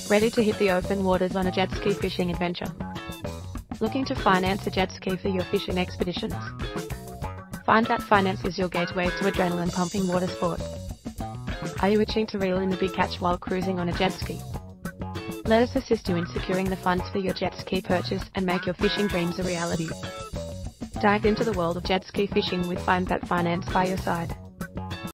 Ready to hit the open waters on a jet ski fishing adventure? Looking to finance a jet ski for your fishing expeditions? FindThat Finance is your gateway to adrenaline-pumping water sport. Are you itching to reel in the big catch while cruising on a jet ski? Let us assist you in securing the funds for your jet ski purchase and make your fishing dreams a reality. Dive into the world of jet ski fishing with FindThat Finance by your side.